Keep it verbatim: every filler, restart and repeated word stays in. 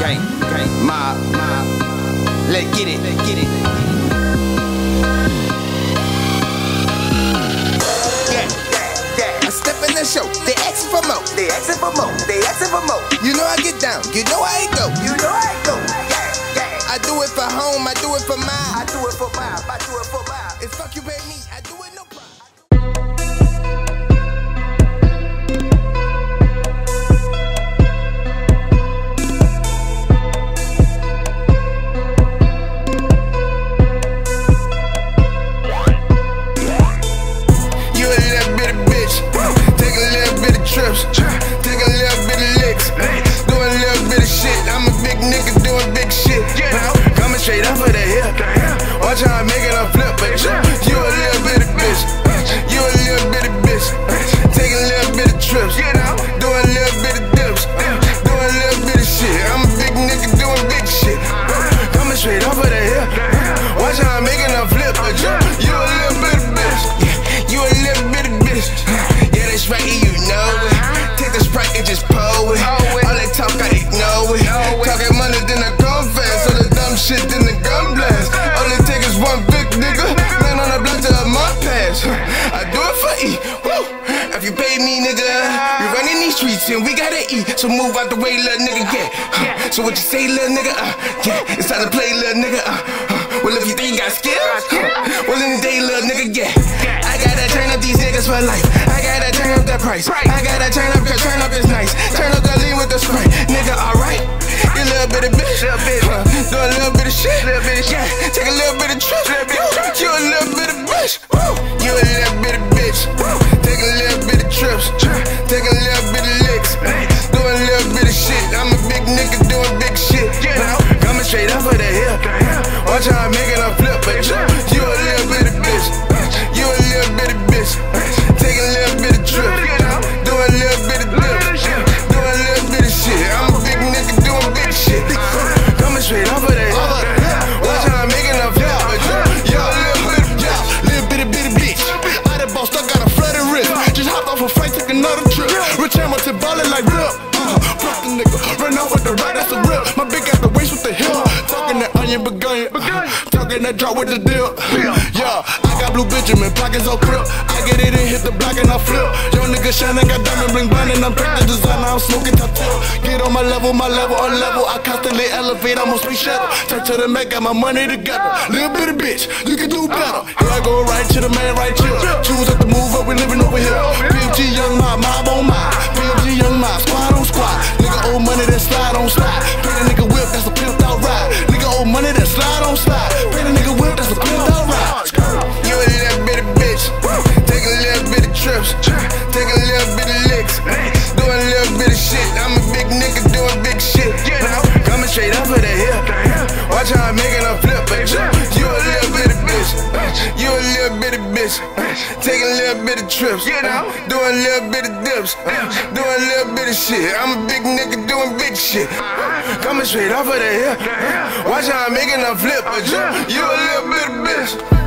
gang, gang, mob, mob. Let's get it, let's get it. Yeah, yeah, yeah. I step in the show, they asking for more, they asking for more, they asking for more. You know I get down, you know I go, you know I go. Yeah, yeah. I do it for home, I do it for mine, I do it for mine, I do it for mine. If fuck you pay me, I do it no problem. Trips, take a little bit of licks, do a little bit of shit. I'm a big nigga doing big shit. Coming straight up for the hip. Watch how I make it a flip, but you a little bit of bitch. You a little bit of bitch. Take a little bit of trips, do a little bit of dips, do a little bit of shit. I'm a big nigga doing big shit. Coming straight up for the hip. Watch how I make it a flip, but you you a little bit of bitch. You a little bit of bitch. Yeah, that's right, you know it. Take the Sprite and just pull it. All that talk, I ignore it. Talking money, then I come fast. All the dumb shit, then the gun blast. All it take is one big nigga. Land on the block till a month pass. I do it for E. Woo. If you pay me, nigga, we running these streets and we gotta eat. So move out the way, little nigga, yeah. So what you say, little nigga? Uh, yeah, it's time to play, little nigga. Uh, uh. Well, if you think you got skills, well, in the day, little nigga, yeah. I gotta turn up these niggas for life. I gotta turn up the price. I gotta turn up, cause turn up is nice. Turn up the lean with the Sprite. Nigga, alright. You a little bit of bitch. Huh, do a little bit of shit. Yeah, take a little bit of trip. You a little bit of bitch. You a little bit of bitch. Take a little bit of trips. Take a little bit of licks. Do a little bit of shit. I'm a big nigga doing big shit. Coming straight up for the hip. Watch how I make it a flip, but you a little bit of bitch. You a little bit of bitch. Take a little bit of trip. Do a little bit of dip. Do a little bit of shit. I'm a big nigga doing big shit. Coming straight off of that. Watch how I'm making a flip, but you a little bit of bitch. Little bit of bitty bitch. I done bossed up, got a flooded wrist. Just hopped off a flight, took another trip. Rich hammer to ballin' like rip. Uh, fuck the nigga, run out with the right, that's a rip. My big ass the waist with the hip. Talking that onion begun. Talking that drop with the deal. Yeah, I got blue Benjamin, pockets on crib. I get it and hit the block and I flip. Yo nigga shining, got diamond ring blinding. I'm packed the designer, I'm smoking tattoo. Get on my level, my level, on level. I constantly elevate, I'm on space shuttle. Turn to the Mac, got my money together. Little bit of bitch, you can do better. Here I go right to the man right here. Choose up the move up, we living over here. P M G young mob, mob on mob. P M G young mob, squad on squad. Nigga owe money, that slide on slide. Pay the nigga whip, that's a pimped out ride. Nigga owe money, that slide on slide. Pay the nigga whip, that's a pimped out ride. You a little bit of bitch. Take a little bit of trips. Take a little bit of licks. Do a little bit of shit. I'm a big nigga doing big shit. Coming straight up for the hip. Watch how I'm making a flip, but you a little bit of bitch. You a little bit of bitch. Take a little bit of trips. Do a little bit of dips. Do a little bit of shit. I'm a big nigga doing big shit. Coming straight off of the hip. Watch how I'm making a flip, but you, you a little bit of bitch.